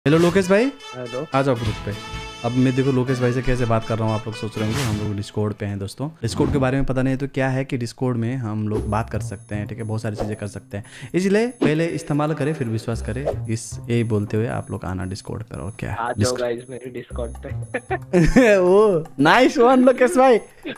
Hello Lokesh भाई, hello. आ जाओ group पे। अब मैं देखो लोकेश भाई से कैसे बात कर रहा हूँ, आप लोग सोच रहे होंगे हम लोग डिस्कॉर्ड पे हैं। दोस्तों डिस्कॉर्ड के बारे में पता नहीं है तो क्या है कि डिस्कॉर्ड में हम लोग बात कर सकते हैं, ठीक है, बहुत सारी चीज़ें कर सकते हैं। इसलिए पहले इस्तेमाल करें फिर विश्वास करें, इस यही बोलते हुए आप लोग आना डिस्कॉर्ड पर। और क्या आ जाओ गाइस मेरे डिस्कॉर्ड पे। ओ नाइस वन लोकेश भाई,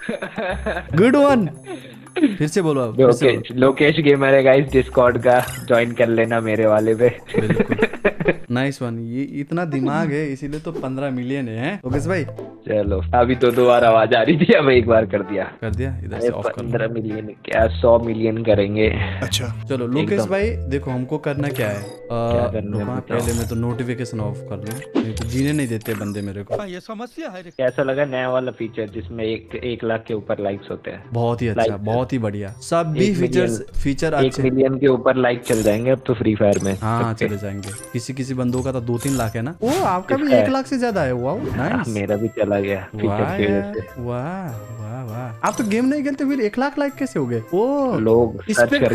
गुड वन। फिर से बोलो, अब फिर से बोलो। लोकेश गेमर है गाइस, डिस्कॉर्ड का ज्वाइन कर लेना मेरे वाले पे। बिल्कुल नाइस वन। ये इतना दिमाग है इसीलिए तो 15 मिलियन है लोकेश भाई। चलो अभी तो दो बार आवाज आ रही थी, अब एक बार कर दिया। इधर से ऑफ कर 15 मिलियन क्या 100 मिलियन करेंगे। अच्छा चलो लोकेश भाई, देखो हमको करना क्या है। पहले मैं तो नोटिफिकेशन ऑफ कर लूं, नहीं तो जीने नहीं देते बंदे मेरे को। ये समस्या है। कैसा लगा नया वाला फीचर जिसमें एक लाख के ऊपर लाइक्स होते हैं? बहुत ही अच्छा, बहुत ही बढ़िया, सब भी फीचर 1 मिलियन के ऊपर लाइक चल जाएंगे अब तो फ्री फायर में। हाँ चले जाएंगे। किसी किसी बंदों का तो 2-3 लाख है ना। ओ आपका भी 1 लाख से ज्यादा है। वाह नाइस, मेरा भी चला गया फीचर की वजह से। वाह वाह वाह। आप तो गेम नहीं खेलते फिर 1 लाख लाइक कैसे हो गए? ओ लोग रिस्पेक्ट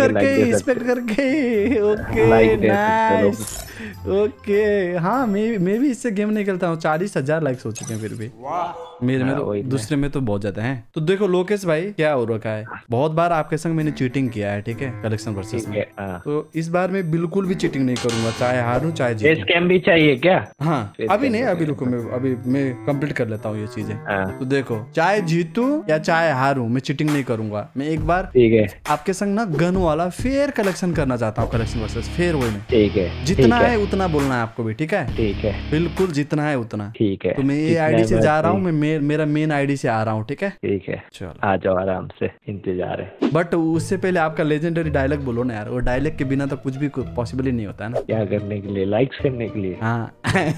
करके ओके नाइस ओके। हाँ मैं भी इससे गेम नहीं खेलता हूँ। 40,000 लाइक्स हो चुके हैं फिर भी। मेरे में तो दूसरे में तो बहुत ज्यादा हैं। तो देखो लोकेश भाई क्या हो रखा है, बहुत बार आपके संग मैंने चीटिंग किया है, ठीक है, कलेक्शन वर्सेस में। तो इस बार मैं बिल्कुल भी चीटिंग नहीं करूंगा, चाहे हारूं चाहे जीतूं। स्कैम भी चाहिए क्या? हाँ अभी नहीं, अभी रुको, मैं कंप्लीट कर लेता हूँ ये चीजें। तो देखो चाहे जीतूं या चाहे हारूं मैं चीटिंग नहीं करूंगा। मैं एक बार ठीक है आपके संग ना गन वाला फेयर कलेक्शन करना चाहता हूँ, कलेक्शन वर्सेस फेयर वे में। ठीक है, जितना है उतना बोलना है आपको भी, ठीक है? ठीक है, बिल्कुल जितना है उतना। ठीक है। तो मैं ये आईडी से जा रहा हूँ, मैं मेरा मेन आईडी से आ रहा हूँ, ठीक है? ठीक है चलो आ जाओ, आराम से इंतजार है। बट उससे पहले आपका लेजेंडरी डायलॉग बोलो ना यार, वो डायलॉग के बिना तो कुछ भी पॉसिबल ही नहीं होता है ना। क्या करने के लिए? लाइक्स करने के लिए। हाँ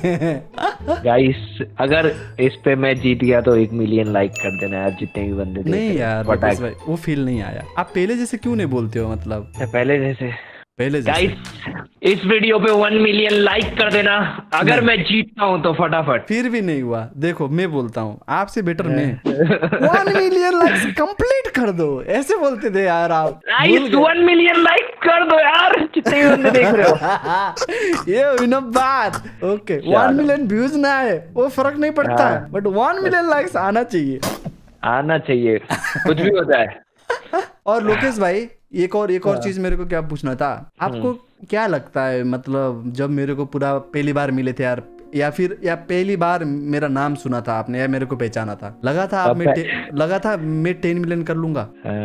गाइस अगर इस पे मैं जीत गया तो 1 मिलियन लाइक कर देना यार, जितने भी बंदे देख नहीं रहे यार हैं। भाई, वो फील नहीं आया। आप पहले जैसे क्यों नहीं बोलते हो? मतलब पहले जैसे जैसे इस वीडियो पे 1 मिलियन लाइक कर देना अगर मैं जीतता हूँ तो फटाफट। फिर भी नहीं हुआ। देखो मैं बोलता हूँ आपसे बेटर मैं 1 मिलियन लाइक्स कंप्लीट कर दो, ऐसे बोलते थे यार आप। 1 मिलियन लाइक कर दो यार, जितने बंदे देख रहे हो। ये हुई ना बात। ओके 1 मिलियन व्यूज ना आए वो फर्क नहीं पड़ता है, बट 1 मिलियन लाइक्स आना चाहिए, आना चाहिए, कुछ भी होता है। और लोकेश भाई एक और चीज मेरे को क्या पूछना था, आपको क्या लगता है, मतलब जब मेरे को पूरा पहली बार मिले थे यार, या पहली बार मेरा नाम सुना था आपने या मेरे को पहचाना था, लगा था मैं 10 मिलियन कर लूंगा?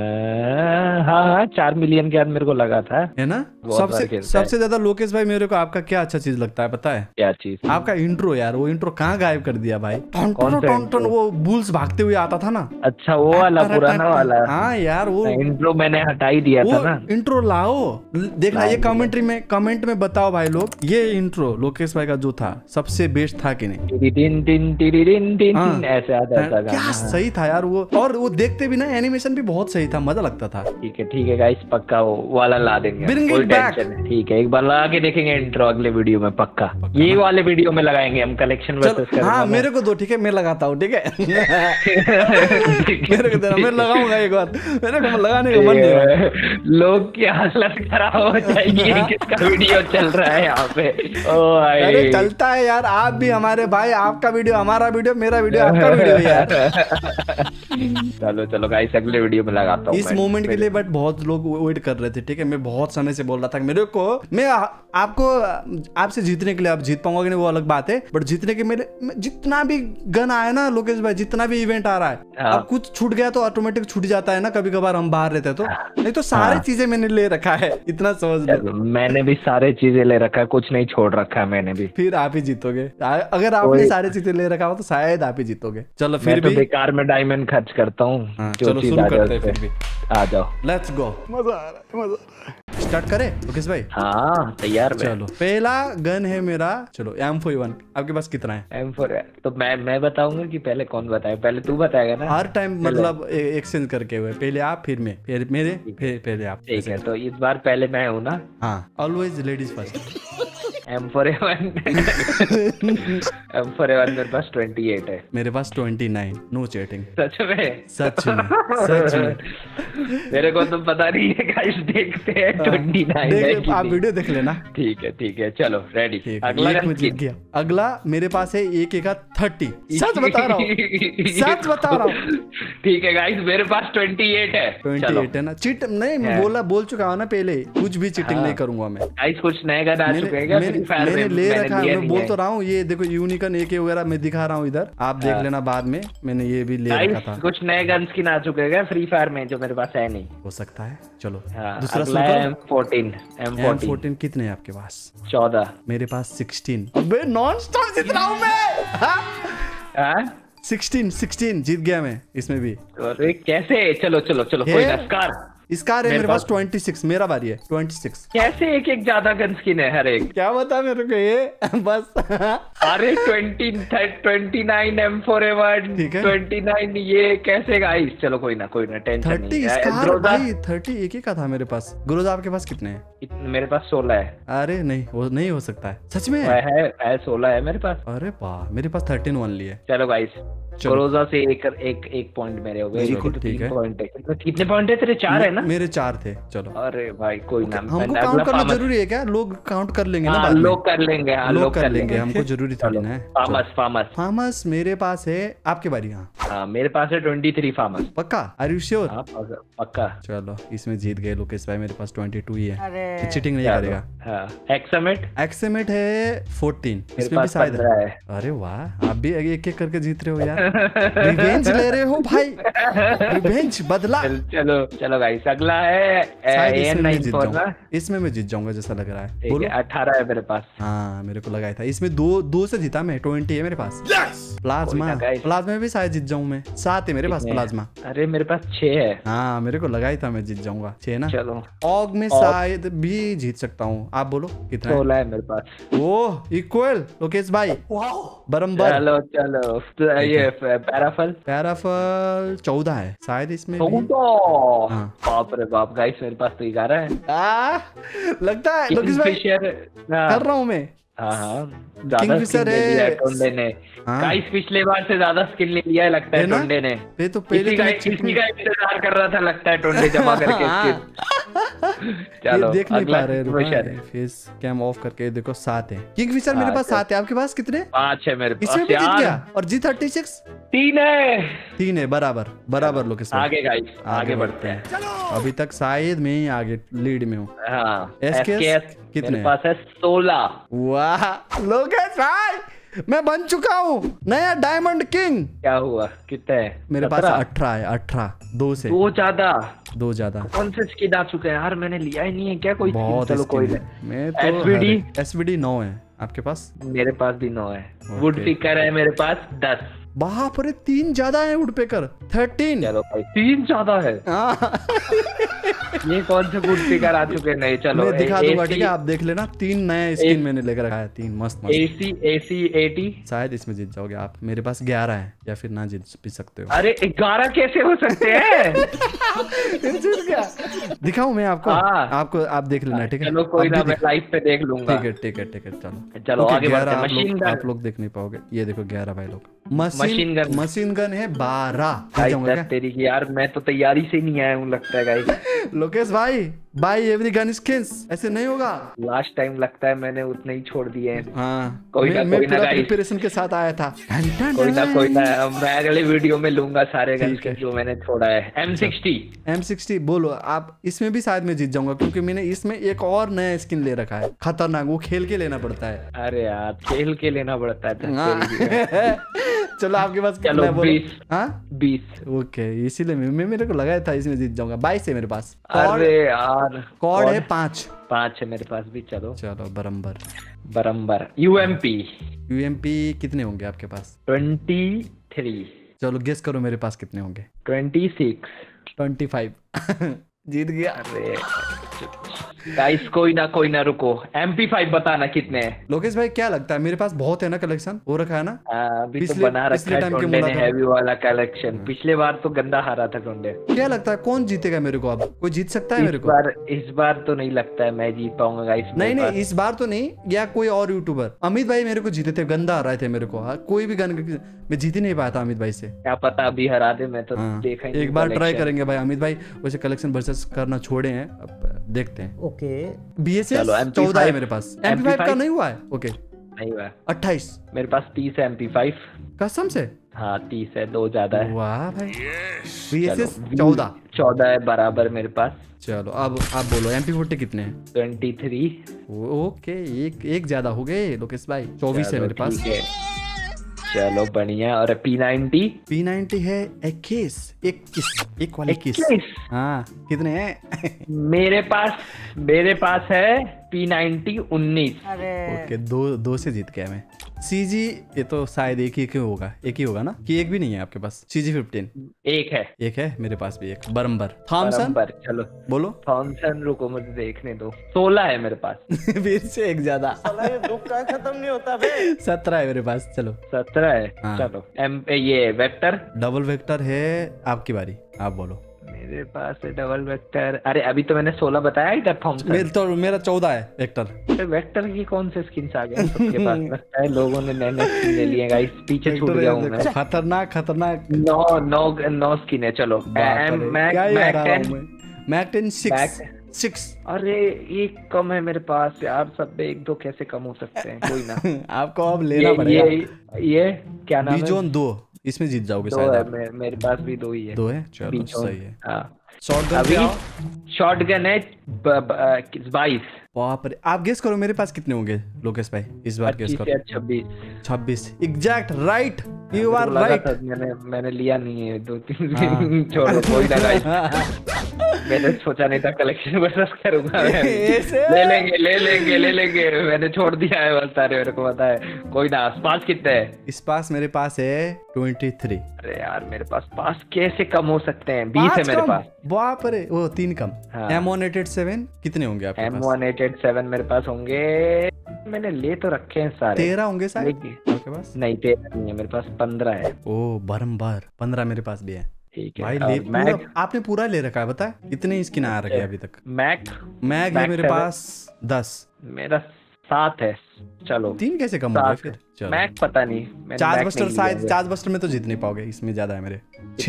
हाँ 4 मिलियन के बाद मेरे को लगा था, है ना? सबसे ज्यादा लोकेश भाई मेरे को आपका क्या अच्छा चीज लगता है पता है? क्या चीज? आपका इंट्रो यार, वो इंट्रो कहाँ गायब कर दिया भाई? टन वो बुल्स भागते हुए आता था ना। अच्छा वो वाला पुराना वाला। हाँ यार वो इंट्रो मैंने हटा ही दिया था ना। इंट्रो लाओ, देखना ये कमेंट में बताओ भाई लोग, ये इंट्रो लोकेश भाई का जो था सबसे बेस्ट था कि नहीं? ऐसे आता था, क्या सही था यार वो, और वो देखते भी ना एनिमेशन भी बहुत सही था, मजा लगता था। ठीक है गाइस, पक्का वो वाला ला देंगे, कोई टेंशन नहीं। ठीक है एक बार लगा के देखेंगे इंट्रो अगले वीडियो में, पक्का ये वाले वीडियो में लगाएंगे हम, कलेक्शन वर्सेस करेंगे। हाँ मेरे को दो, ठीक है मैं लगाता हूँ, ठीक है मेरे को देना, मैं लगाऊंगा एक बार, मेरे को लगाने का मन नहीं। लोग की हालत खराब हो जाएगी, किसका वीडियो चल रहा है यहाँ पे? अरे चलता है यार, आप भी हमारे भाई, आपका वीडियो हमारा वीडियो, मेरा वीडियो आपका वीडियो यार। चलो गाइस अगले वीडियो में लगाता हूँ इस मोमेंट के लिए। बट बहुत लोग वेट कर रहे थे, ठीक है, मैं बहुत समय से बोल रहा था मेरे को, मैं आपको आपसे जीतने के लिए, आप जीत पाऊंगा कि नहीं वो अलग बात है, बट जीतने के मेरे जितना भी गन आया ना लोकेश भाई, जितना भी इवेंट आ रहा है, अब कुछ छूट गया तो ऑटोमेटिक छूट जाता है ना, कभी कभार हम बाहर रहते तो, नहीं तो सारी चीजें मैंने ले रखा है, इतना समझ लो। मैंने भी सारी चीजें ले रखा है, कुछ नहीं छोड़ रखा है मैंने भी। फिर आप ही जीतोगे, अगर आपने सारी चीजें ले रखा हो तो शायद आप ही जीतोगे। चलो फिर भी बेकार में डायमंड खर्च करता हूँ। चलो शुरू करते हैं फिर भी, आ जाओ, लेट्स गो। मजा आ रहा है। स्टार्ट करें लोकेश भाई? हाँ तैयार। चलो पहला गन है मेरा, चलो M41। आपके पास कितना है? M4 है तो मैं बताऊंगा कि पहले कौन बताएगा? पहले तू बताएगा ना हर टाइम, मतलब एक्सचेंज करके हुए, पहले आप फिर मैं, फिर मेरे, फिर पहले आप। ठीक है तो इस बार पहले मैं हूँ ना? हाँ always ladies first. M4A1 M4A1 मेरे पास 28 है। मेरे पास 29। No chatting. सच में? सच में, सच में। मेरे को तो पता नहीं है गाइस, देखते हैं 29 है कि आप नहीं। वीडियो देख लेना। ठीक है, चलो रेडी। अगला मैं जीत गया। अगला मेरे पास है एक का 30। सच बता रहा हूँ, सच बता रहा हूँ। ठीक है गाइस, मेरे पास 28 है। 28 है ना? चीट नहीं, मैं बोल चुका हूँ ना पहले, कुछ भी चीटिंग नहीं करूंगा मैं। गाइस कुछ नए गन आ चुके हैं क्या? मैंने ले रखा है, मैं बोल तो रहा हूँ। ये देखो यूनिकॉर्न AK वगैरह मैं दिखा रहा हूँ इधर, आप देख लेना बाद में। मैंने ये भी ले रखा था। कुछ नए गन स्किन आ चुके हैं फ्री फायर में जो मेरे पास है नहीं। हो सकता है। चलो दूसरा M14 कितने हैं आपके पास? 14। मेरे पास 16। अबे नॉन स्टॉप जीत रहा हूँ मैं। 16 जीत गया मैं इसमें भी। अरे कैसे? चलो कोई ना। स्कार है मेरे पास 26। मेरा बारी है 26। कैसे एक ज्यादा गन स्किन है हर एक? क्या बता मेरे को ये बस। अरे 29 M4A1 29 ये कैसे गाइस? चलो कोई ना टेंशन नहीं। 30 स्कार भाई, 30 एक ही का था मेरे पास। गुरुदा आपके पास कितने हैं? मेरे पास 16 है। अरे नहीं, वो नहीं हो सकता है। सच में है 16 है मेरे पास। अरे वाह, मेरे पास 13 ओनली है। चलो गाइस, गुरुदा से एक पॉइंट मेरे हो गए। ठीक है। कितने पॉइंट है तेरे? 4 है ना? मेरे 4 थे। चलो अरे भाई कोई ना। हमको काउंट करना जरूरी है क्या? लोग काउंट कर लेंगे ना बाद में। लोग कर लेंगे। लोग कर लेंगे, हमको जरूरी थोड़ी ना है। फार्मस मेरे पास है। आपके बारी। हाँ मेरे पास है 23 फार्मस। पक्का? Are you sure? पक्का। चलो इसमें जीत गए लोकेश भाई। मेरे पास 22 ही है। चीटिंग नहीं करेगा। एक्समेट है 14। इसमें भी शायद है। अरे वाह, आप भी एक करके जीत रहे हो यार। रिवेंज ले रहे हो भाई, रिवेंज, बदला। चलो गाइस, अगला है AN94। इसमें मैं जीत जाऊंगा जैसा लग रहा है। बोलो। 18 है मेरे पास। हाँ मेरे को लगा था। इसमें दो से जीता मैं। 20 है मेरे पास। प्लाज्मा में भी शायद जीत जाऊं मैं। 7 है मेरे पास प्लाज्मा। अरे मेरे पास 6 है। हाँ मेरे को लगा ही था मैं जीत जाऊंगा। 6 ना? चलो ऑग में शायद भी जीत सकता हूँ। आप बोलो कितना? 16 है मेरे पास। ओह इक्वल लोकेश भाई, बराबर। चलो ये पैराफल 14 है शायद इसमें। बाप रे बाप गाइस, मेरे पास तो 11 है। लगता है लोकेश भाई कर रहा हूँ मैं। हाँ किंगफिशर है टोंडे ने। गाइस पिछले बार से ज्यादा स्किल ले लिया है लगता है टोंडे ने। ये तो पहले किसी का इंतजार कर रहा था लगता है टोंडे जमा करके। चलो देख नहीं पा रहे। फेस कैम ऑफ करके देखो। 7 है किंगफिशर मेरे पास। 7 है। आपके पास कितने? 5 है मेरे पास। इसमें भी जीत गया। और G36 3 है। बराबर लोकेश। आगे गाइस, आगे बढ़ते हैं। अभी तक शायद मैं ही आगे लीड में हूँ। SKS कितने? मेरे पास है 16। वाह लोकेश भाई, मैं बन चुका हूँ नया डायमंड किंग। क्या हुआ? कितना है? मेरे पास 18 है। 18 2 से। 2 ज्यादा। कौन से स्किन आ चुके हैं यार? मैंने लिया ही नहीं है क्या कोई? चलो कोई नहीं। मैं तो SVD 9 है। आपके पास? मेरे पास भी 9 है। वुड पिकर है मेरे पास 10। बाप रे 3 ज्यादा है। Wood picker 13। चलो भाई 3 ज्यादा है। ये कौन से वुड पिकर आ चुके हैं? नहीं चलो मैं दिखा दूंगा, ठीक है? आप देख लेना। 3 नए स्किन मैंने लेकर रखा है। 3 मस्त। AC 80 शायद इसमें जीत जाओगे आप। मेरे पास 11 है, या फिर ना जीत भी सकते हो। अरे 11 कैसे हो सकते हैं? दिखाऊं मैं आपको? आपको आप देख लेना, ठीक है? चलो कोई ना, मैं लाइव पे देख लूंगा। ठीक है चलो आगे बढ़ते हैं। आप लोग देख नहीं पाओगे। ये देखो 11 भाई लोग। मशीन गन है 12। तेरी यार मैं तो तैयारी से नहीं आया हूँ लगता है गाइस। लोकेश भाई बाय एवरी गन स्किन्स। ऐसे नहीं होगा। लास्ट टाइम लगता है मैंने उतने ही छोड़ दिए हैं। हाँ कोई ना प्रिपरेशन के साथ आया था। कोई ना मैं अगले वीडियो में लूंगा सारे गन स्किन जो मैंने छोड़ा है। M60 बोलो आप। इसमें भी शायद मैं जीत जाऊंगा क्योंकि मैंने इसमें एक और नया स्किन ले रखा है खतरनाक। वो खेल के लेना पड़ता है। अरे यार खेल के लेना पड़ता है। चलो आपके पास कितना है? 20। ओके इसीलिए मेरे को लगा था इसमें जीत जाऊंगा। 22 है मेरे पास। अरे यार कॉर्ड है 5 है मेरे पास भी। चलो बराबर। UMP कितने होंगे आपके पास? 23। चलो गेस करो मेरे पास कितने होंगे? 26 25। जीत गया। अरे गाइस कोई ना रुको, MP5 बताना कितने हैं। लोकेश भाई क्या लगता है, मेरे पास बहुत है ना कलेक्शन, हो रखा है ना। अभी तो बना रखा है टोंडे ने हैवी वाला कलेक्शन। पिछले बार तो गंदा हारा था टोंडे। क्या लगता है कौन जीतेगा मेरे को, अब कोई जीत सकता है मेरे को? इस बार तो नहीं लगता है मैं जीत पाऊंगा गाइस। नहीं इस बार तो नहीं, या कोई और यूट्यूबर। अमित भाई मेरे को जीते थे, गंदा हराए थे मेरे को। कोई भी गन मैं जीत ही नहीं पाया था अमित भाई से। क्या पता अभी हरा दे, मैं तो देखा ही। एक बार ट्राई करेंगे भाई। अमित भाई वैसे कलेक्शन वर्सेस करना छोड़े हैं, अब देखते हैं। ओके BSS 14 है मेरे पास। MP5 का नहीं हुआ है? ओके नहीं हुआ। 28 मेरे पास 30 है MP5 कसम से। हाँ 30 है, 2 ज्यादा है। वाह भाई। BSS 14 है बराबर मेरे पास। चलो अब आप बोलो MP40 कितने हैं? 23। ओके एक ज्यादा हो गए लोकेश भाई। 24 है मेरे पास। चलो बढ़िया। और P90 है 21 वाले 21। हाँ कितने हैं? मेरे पास है P90 19। ओके दो से जीत गया मैं। CG ये तो शायद एक ही होगा ना, कि एक भी नहीं है आपके पास? CG 15 एक है मेरे पास भी एक। बरम्बर थॉमसन। चलो बोलो। थॉमसन रुको मुझे देखने दो। 16 है मेरे पास। फिर से एक ज्यादा। खत्म नहीं होता। 17 है मेरे पास। चलो 17 है। हाँ। चलो ये वेक्टर। डबल वेक्टर है, आपकी बारी, आप बोलो। मेरे पास है डबल वेक्टर। अरे अभी तो मैंने 16 बताया ही था थॉमसन। मेरा 14 है वेक्टर। वेक्टर की कौन से स्किन्स आ गए सबके पास? लगता है लोगों ने नए स्किन ले लिए गाइस। पीछे छूट गया हूं मैं। खतरनाक 9 स्किन है। चलो मैक 10 6। अरे एक कम है मेरे पास यार। सब 1-2 कैसे कम हो सकते हैं? कोई ना। आपको अब लेना पड़ेगा। ये क्या नाम है? बीजोन 2, इसमें जीत जाओगे शायद। मेरे पास भी 2 ही है। 2 है, चलो सही है। शॉटगन है 22। बाप रे, आप गेस करो मेरे पास कितने होंगे लोकेश भाई इस बार? गेस करो। 26 exact right. You are right. मैंने लिया नहीं है 2-3 छोड़ो कोई ना गाइस। मैंने सोचा नहीं था कलेक्शन वर्सेस करूंगा। ले लेंगे मैंने छोड़ दिया है बस सारे। मेरे को पता है। कोई ना। स्पास कितने है? इस पास मेरे पास है 23। अरे यार मेरे पास कैसे कम हो सकते हैं? 20 है मेरे पास। बाप रे, वो 3 कम। M187 कितने होंगे आपके पास? M187 मेरे पास होंगे। मैंने ले तो रखे हैं सारे। 13 होंगे शायद आपके पास? नहीं 13 नहीं है मेरे पास, 15 है। ओ बरम्बार 15 मेरे पास भी है। ठीक है भाई आपने पूरा ले रखा है। बता कितने स्किन आ रखे हैं अभी तक? मैग है मेरे पास 10। मेरा 7 है। चलो 3 कैसे कम हो गए फिर? चलो मैग पता नहीं। चार्ज बस्टर शायद, चार्ज बस्टर में तो जीत नहीं पाओगे, इसमें ज्यादा है मेरे।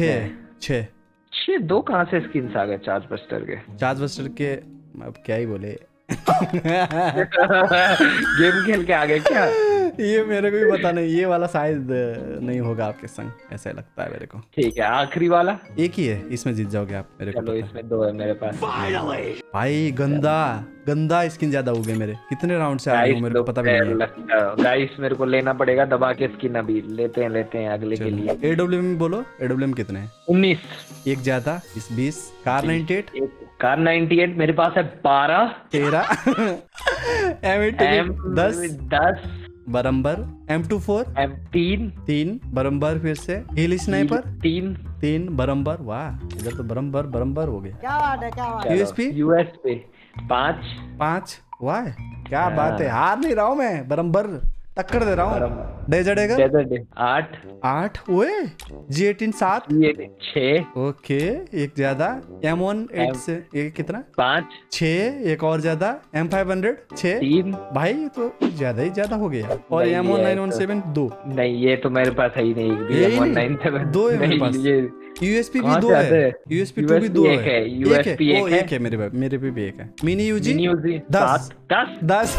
6 2 कहाँ से स्किन्स आ गए चार्ज बस्टर के? चार्ज बस्टर के अब क्या ही बोले। गेम खेल के आ गए क्या? ये मेरे को भी पता नहीं। ये वाला शायद नहीं होगा आपके संग, ऐसा लगता है मेरे को। ठीक है आखिरी वाला एक ही है, इसमें जीत जाओगे आप मेरे को। चलो इसमें 2 है मेरे पास। भाई गंदा स्किन ज्यादा हो गए मेरे। कितने राउंड से आ रहे हो मेरे को पता भी नहीं है। गाइस मेरे को लेना पड़ेगा दबा के स्किन। अभी लेते हैं अगले के लिए। AWM बोलो। AWM कितने हैं? 19। एक ज्यादा 20। कार 98 मेरे पास है 12। 13 10 बरम्बर M24 3 बरम्बर। फिर से हिल स्नाइपर 3 बरम्बर। वाह इधर तो बरम्बर हो गए। क्या बात है। USP 5। वाह क्या बात है। हार नहीं रहा हूँ मैं, बरम्बर टक्कर दे रहा हूँ। डेजर्ट 8 ओए। G18 7 6। ओके एक ज्यादा। M1 8 से एक कितना? 5 6 एक और ज्यादा। M500 6 3 भाई तो ज्यादा हो गया। और M1 917 2। नहीं ये तो मेरे पास है ही नहीं। M1 917 2 है मेरे पास। USP भी 2 है। USP 2 भी 2 है। USP एक है मेरे पे भी एक है। Mini UG 10।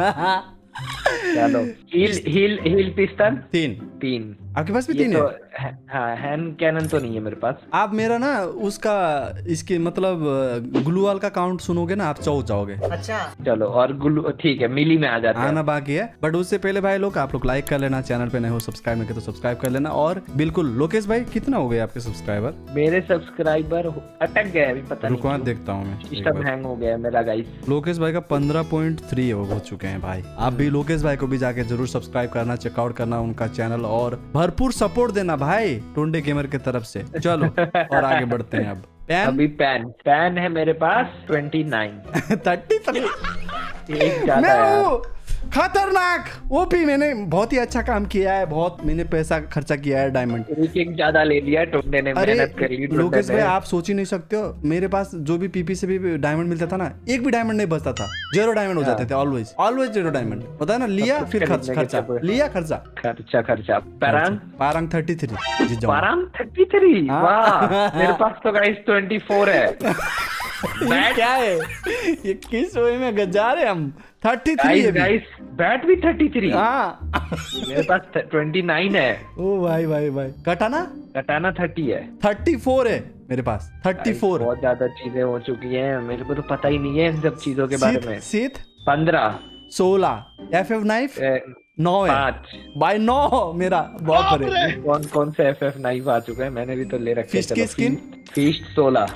चलो हील पिस्टन 3। आपके पास भी 3 है? हाँ हैंड कैनन तो नहीं है मेरे पास। आप मेरा ना उसका इसके मतलब ग्लूवाल का काउंट सुनोगे ना आप चौक जाओगे। अच्छा चलो और ग्लू ठीक है मिली में आ जाता है। आना बाकी है बट उससे पहले भाई लोग आप लोग लाइक कर लेना। चैनल पे नए हो सब्सक्राइब नहीं किया तो सब्सक्राइब कर लेना। और बिल्कुल लोकेश भाई कितना हो गए आपके सब्सक्राइबर? मेरे सब्सक्राइबर अटक गए अभी पता नहीं। रुको देखता हूँ मैं। सिस्टम हैंग हो गया मेरा गाइस। लोकेश भाई का 15.3 हो चुके हैं भाई। आप भी लोकेश भाई को भी जाके जरूर सब्सक्राइब करना, चेकआउट करना उनका चैनल और भरपूर सपोर्ट देना भाई टोंडे गेमर की तरफ से। चलो और आगे बढ़ते हैं अब। पैन अभी पैन है मेरे पास 29। 33। एक ज्यादा मैं यार। हूँ खतरनाक ओपी। मैंने बहुत ही अच्छा काम किया है, बहुत मैंने पैसा खर्चा किया है डायमंड। एक ज्यादा ले लिया टुंडे ने, अरे मेहनत कर ली टुंडे लोकेश ने। भाई आप सोच ही नहीं सकते हो, मेरे पास जो भी पीपी से भी डायमंड मिलता था ना, एक भी डायमंड नहीं बचता था, 0 डायमंड हो जाते थे। ऑलवेज 0 डायमंड होता है ना। लिया फिर खर्चा, लिया खर्चा। पारंग 33 जीत जाऊंगा। पारंग 33। वाह मेरे पास तो गाइस 24 है। ये क्या है, ये किस वे में गजा रहे हम। 33 है गाइस, बैट भी 33। हाँ मेरे पास 29 है। ओ भाई कटाना 30 है। 34 है मेरे पास। 34 बहुत ज्यादा चीजें हो चुकी हैं, मेरे को तो पता ही नहीं है इन सब चीजों के बारे में। सीथ 15 16 FF नाइफ 9 है 5 बाय 9 मेरा बहुत बड़े। कौन से FF नाइफ आ चुके हैं, मैंने भी तो ले रखे। फिस्ट की स्किन फीस्ट 16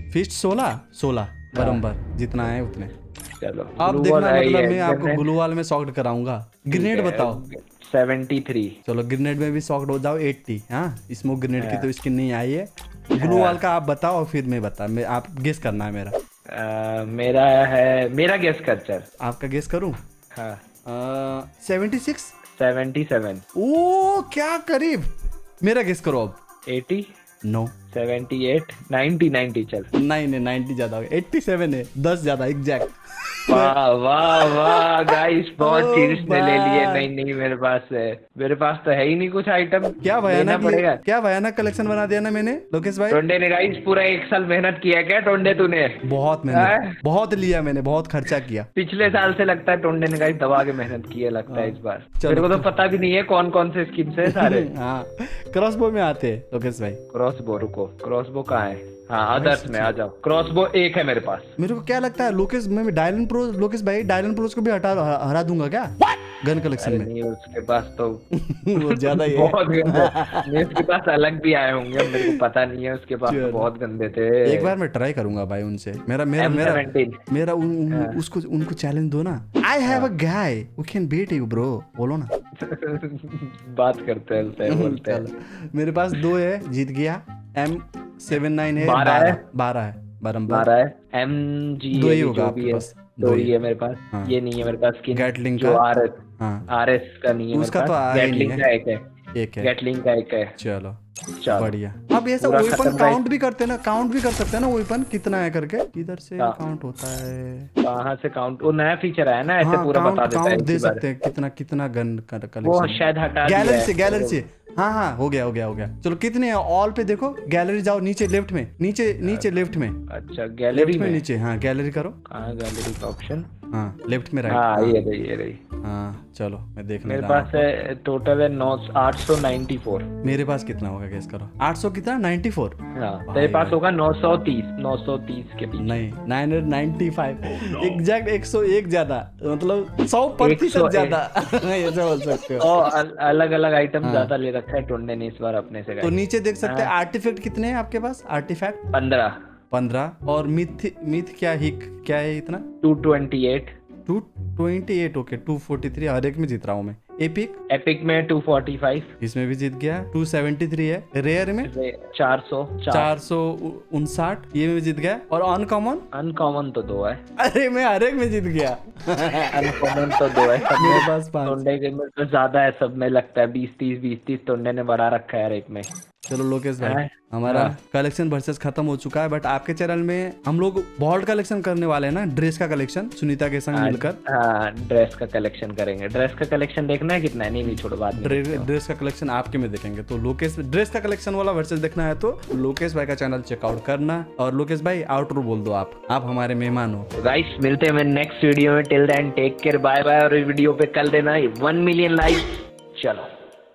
बराबर जितना है उतने। चलो आप देखना, मतलब मैं आपको ग्लू वॉल में सॉक्ड कराऊंगा। ग्रेनेड बताओ। 73। चलो ग्रेनेड में भी सॉक्ड हो जाओ 80। हाँ स्मोक ग्रेनेड की तो स्किन नहीं आई है। ग्लू वॉल का आप बताओ फिर मैं आप गेस करना है मेरा। मेरा गेस कर चल। आपका गेस करूं? हाँ 76 77। ओ क्या करीब। मेरा गेस करो अब। 80 नो 78 90 चल। नहीं 90 ज्यादा हो गया। 87 है, 10 ज्यादा एग्जैक्ट। वाह गाइस, बहुत चीज ने ले लिए। नहीं मेरे पास तो है ही नहीं कुछ आइटम। क्या भयानक कलेक्शन बना दिया ना मैंने लोकेश भाई। टोंडे ने गाइस पूरा 1 साल मेहनत किया क्या टोंडे तूने? बहुत मेहनत, बहुत लिया मैंने, बहुत खर्चा किया। पिछले साल से लगता है टोंडे ने गाइस दबा के मेहनत की है लगता है इस बार। मेरे को तो पता भी नहीं है कौन से स्किन से सारे। हाँ क्रॉसबो में आते हैं लोकेश भाई। क्रॉसबो कहाँ है? हाँ अदर्स में आ जाओ। क्रॉसबो 1 है मेरे पास। मेरे को क्या लगता है लोकेश भाई डायलन प्रोज को भी हरा दूंगा क्या गन कलेक्शन में? नहीं उसके पास तो वो ज्यादा ही है। बहुत गंदे। उसके पास अलग भी आए होंगे, मेरे को पता नहीं है। उसके पास तो बहुत गंदे थे। एक बार मैं ट्राई करूंगा भाई उनसे। उनको चैलेंज दो ना। I have a guy who can beat you bro. बोलो ना। बात करते हैं। मेरे पास 2 है, जीत गया। M79 है, 12 है बराबर। 12 है। MG 2 ही होगा आपके पास। 2 ही है मेरे पास। हाँ। ये नहीं है मेरे पास स्किन। गैटलिंग का हाँ। RS का नहीं है उसका मेरे पास। तो गैटलिंग का एक है। गैटलिंग का एक है। चलो बढ़िया। अब ऐसा पूरा वेपन खत्म काउंट भी करते ना, काउंट भी कर सकते हैं ना वेपन कितना है करके। किधर से काउंट होता है? कहाँ से काउंट? वो नया फीचर आया ना, ऐसे पूरा बता देता है। काउंट दे सकते हैं कितना गन का कलेक्शन। वो शायद हटा दिया है। गैलरी से। हाँ हो गया। चलो कितने हैं ऑल पे देखो। गैलरी जाओ नीचे लेफ्ट में, नीचे लेफ्ट में। अच्छा गैलरी में नीचे। हाँ गैलरी करो। कहाँ गैलरी का ऑप्शन? हाँ लेफ्ट में राइट। हाँ ये रही। हाँ चलो मैं देखने मेरे पास है टोटल है 894। मेरे पास कितना होगा गेस करो। 800 कितना? 94। हाँ तेरे पास होगा 930 के बीच। नहीं 995 एग्जैक्ट। 101 ज्यादा, मतलब 100% ज्यादा ऐसे बोल सकते हो। और अलग आइटम ज्यादा ले रखा है टोंडे ने इस बार अपने से। तो नीचे देख सकते हैं आर्टिफैक्ट कितने हैं आपके पास। आर्टिफैक्ट 15 और मिथ क्या है इतना? 228 ओके। 243 हर एक में जीत रहा हूँ मैं। एपिक में 245, इसमें भी जीत गया। 273 है। रेयर में 459 ये में भी जीत गया। और अनकॉमन तो 2 है। अरे मैं हर एक में जीत गया। अनकॉमन तो 2 है सब मेरे पास 5। टोंडे के में तो ज्यादा है, सब में लगता है 20-30 टोंडे ने बढ़ा रखा है हर एक में। चलो लोकेश भाई हमारा कलेक्शन वर्सेस खत्म हो चुका है, बट आपके चैनल में हम लोग बहुत कलेक्शन करने वाले हैं ना। ड्रेस का कलेक्शन सुनीता के संग मिलकर। हाँ ड्रेस का कलेक्शन करेंगे। ड्रेस का कलेक्शन देखना है कितना है? नहीं छोड़ो बाद में। ड्रेस का कलेक्शन आपके में देखेंगे। तो लोकेश ड्रेस का कलेक्शन वाला वर्सेस देखना है तो लोकेश भाई का चैनल चेकआउट करना। और लोकेश भाई आउटरो बोल दो। आप हमारे मेहमान हो। गाइस मिलते हैं नेक्स्ट वीडियो में। Till then take care, bye bye. और वीडियो पे कर देना 1 मिलियन लाइक। चलो।